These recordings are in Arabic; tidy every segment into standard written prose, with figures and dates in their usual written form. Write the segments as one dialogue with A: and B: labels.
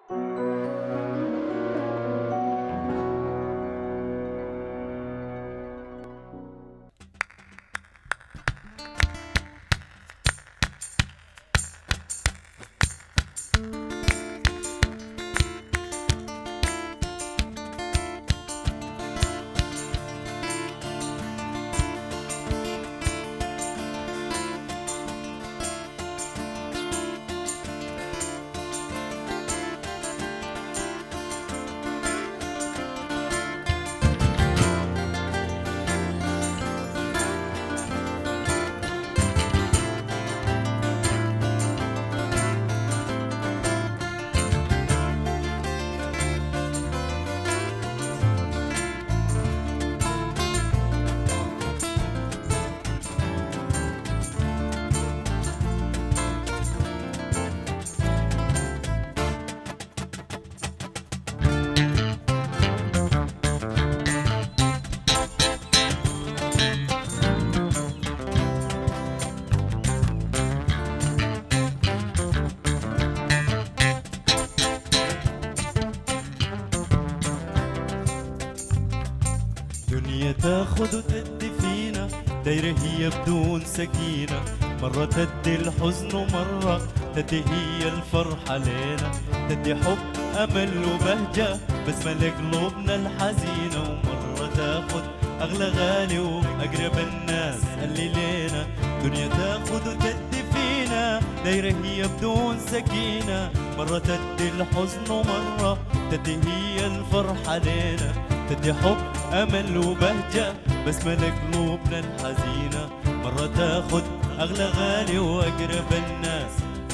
A: دنيا تاخد وتدي فينا، دايرة هي بدون سكينة، مرة تدي الحزن ومرة تدي هي الفرحة لينا، تدي حب أمل وبهجة بسمة قلوبنا الحزينة، ومرة تاخد أغلى غالي وأقرب الناس اللي لينا. دنيا تاخد وتدي فينا، دايرة هي بدون سكينة، مرة تدي الحزن ومرة تدي هي الفرحة لينا، تدي حب أمل وبهجة بسمة قلوبنا الحزينة، مرة تاخد أغلى غالي وأقرب الناس.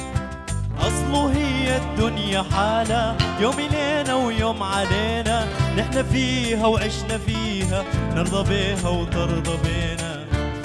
A: أصله هي الدنيا حالة، يوم إلينا ويوم علينا، نحن فيها وعشنا فيها، نرضى بيها وترضى بينا.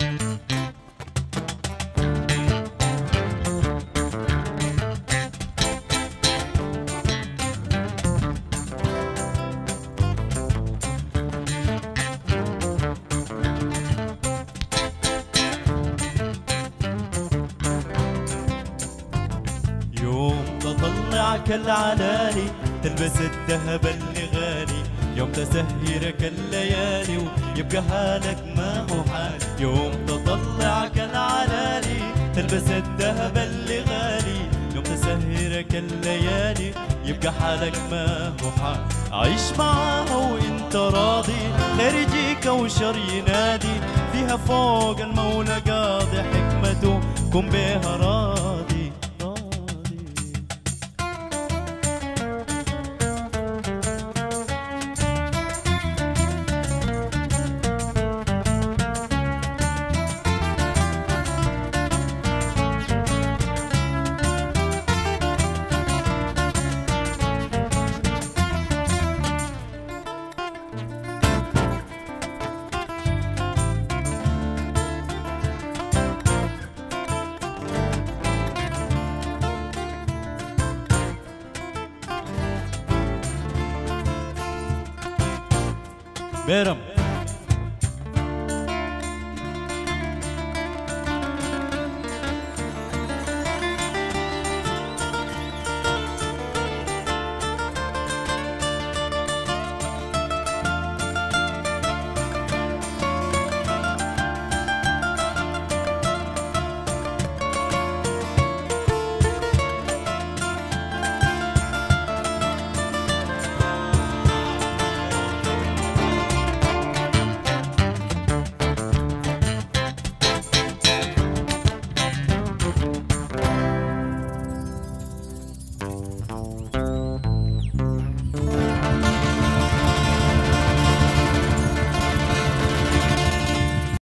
A: يوم تطلعك العلالي تلبس الذهب اللي غالي، يوم تسهرك الليالي ويبقى حالك ما هو حالي. يوم تطلعك العلالي تلبس الذهب اللي غالي، يوم تسهرك الليالي يبقى حالك ما هو حالي. عيش معاها وانت راضي، خير يجيك وشر ينادي، فيها فوق المولى قاضي حكمته كن بيها راضي. بيرم